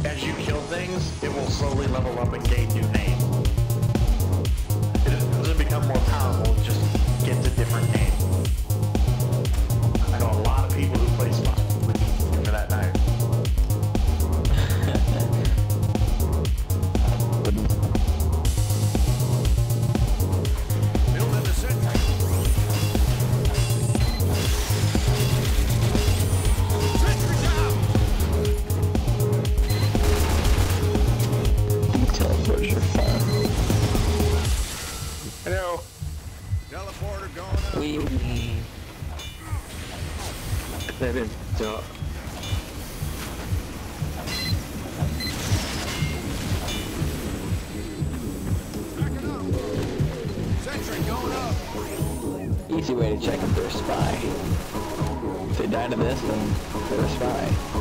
as you kill things, it will slowly level up and gain new names. It doesn't become more powerful, it just gets a different name. I know a lot of people who play Spot for that knife. Build in the center. Sentry down! Teleporters are fun. Hello. Teleporter going up. Wee. That is dumb. Backing up. Sentry going up. Easy way to check if they're a spy. If they die to this, then they're a spy.